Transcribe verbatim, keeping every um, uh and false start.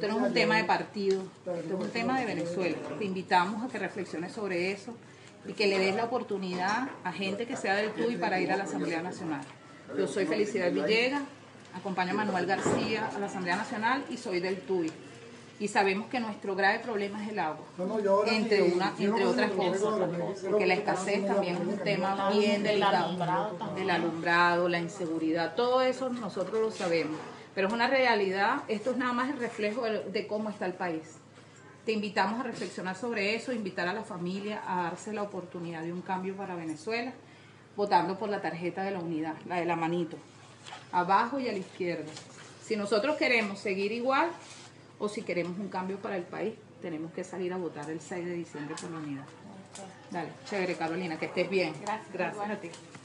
Esto no es un tema de partido, esto es un tema de Venezuela. Te invitamos a que reflexiones sobre eso y que le des la oportunidad a gente que sea del T U Y para ir a la Asamblea Nacional. Yo soy Felicidad Villegas, acompaño a Manuel García a la Asamblea Nacional y soy del T U Y. Y sabemos que nuestro grave problema es el agua, entre, una, entre otras cosas, porque la escasez también es un tema bien delicado, del alumbrado, la inseguridad, todo eso nosotros lo sabemos, pero es una realidad, esto es nada más el reflejo de, de cómo está el país. Te invitamos a reflexionar sobre eso, invitar a la familia a darse la oportunidad de un cambio para Venezuela, votando por la tarjeta de la unidad, la de la manito, abajo y a la izquierda. Si nosotros queremos seguir igual, o si queremos un cambio para el país, tenemos que salir a votar el seis de diciembre por la unidad. Dale, chévere, Carolina, que estés bien. Gracias. Gracias a ti.